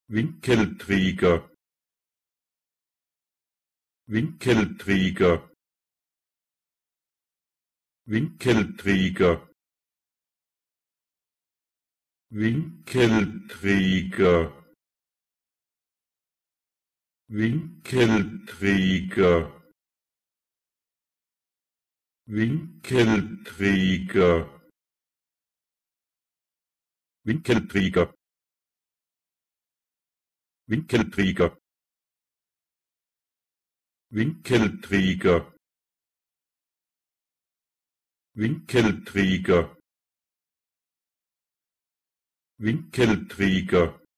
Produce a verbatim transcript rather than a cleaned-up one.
Winkelträger, Winkelträger, Winkelträger, Winkelträger, Winkelträger, Winkelträger, Winkelträger, Winkelträger, Winkelträger, Winkelträger, Winkelträger,